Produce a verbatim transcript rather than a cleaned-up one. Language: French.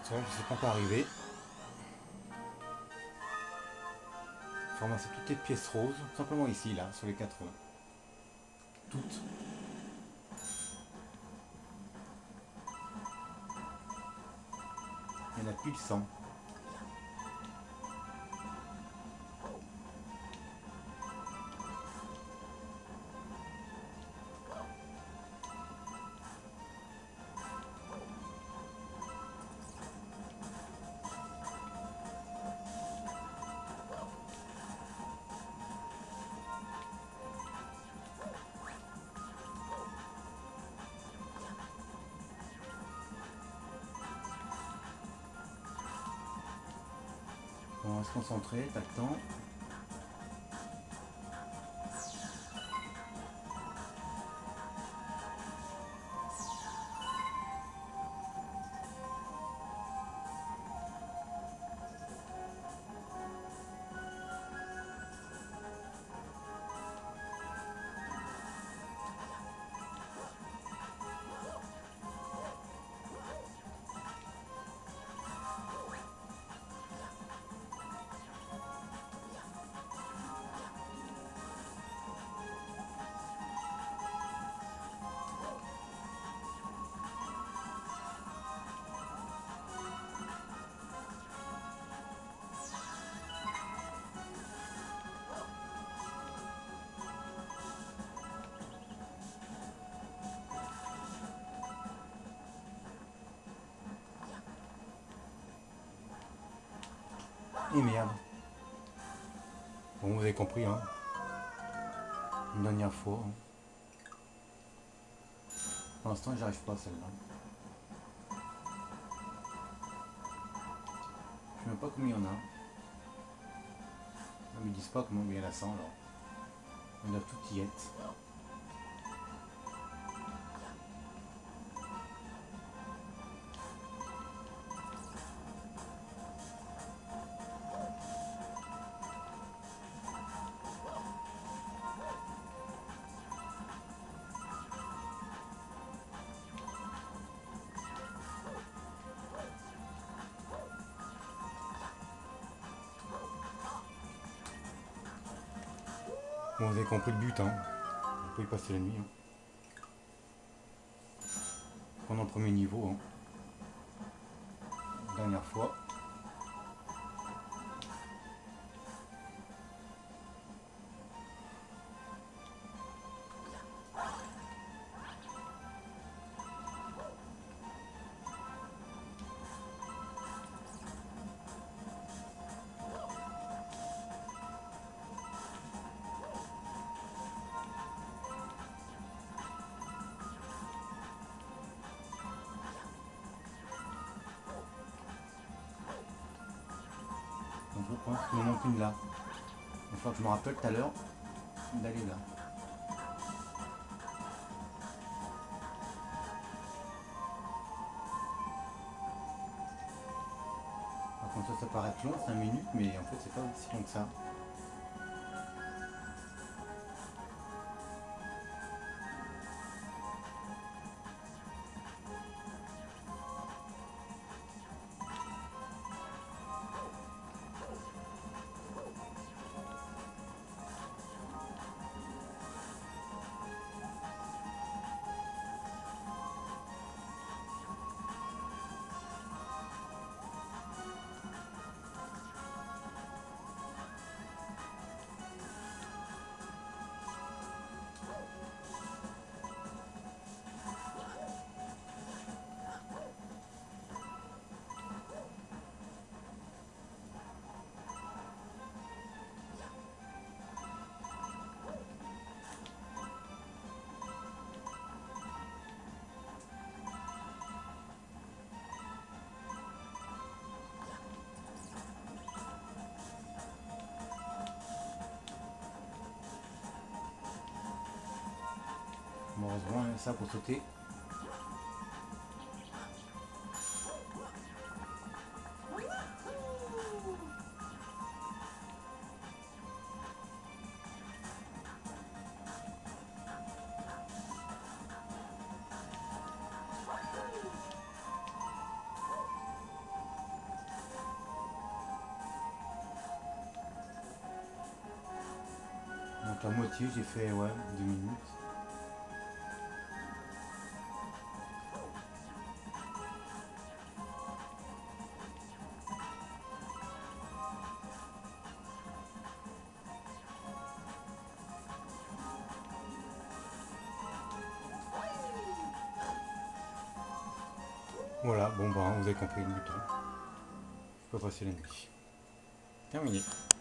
C'est vrai que je sais pas encore arrivé. Faut ramasser toutes les pièces roses, simplement ici, là, sur les quatre roues. Toutes. Il y en a pile cent. Bon, on va se concentrer, t'as le temps. Et merde. Bon, vous avez compris, hein. Une dernière fois. Hein. Pour l'instant, j'y arrive pas à celle-là. Je sais même pas combien il y en a. Non, mais ils disent pas combien il y en a cent alors. On doit tout y être. Bon, vous avez compris le but, hein. On peut y passer la nuit. Hein. Prendre le premier niveau. Hein. Dernière fois. Donc je pense qu'il me manque une là. Il faut que je me rappelle tout à l'heure d'aller là. Par contre ça, ça paraît être long, cinq minutes, mais en fait c'est pas aussi long que ça. Bon, heureusement, hein, ça pour sauter. La moitié, j'ai fait ouais, deux minutes. Voilà, bon bah vous avez compris le bouton. Je peux passer la nuit. Terminé.